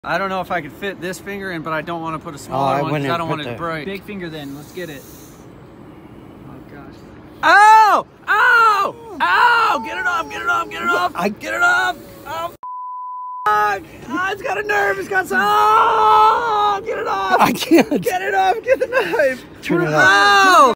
I don't know if I could fit this finger in, but I don't want to put a smaller one because I don't want it to break. Big finger then. Let's get it. Oh, gosh. Oh! Oh! Oh! Get it off! Get it off! Get it off! Get it off! Oh, fuck! Oh, it's got a nerve. It's got some... Oh! Get it off! I can't. Get it off! Get the knife! Turn it off! Oh!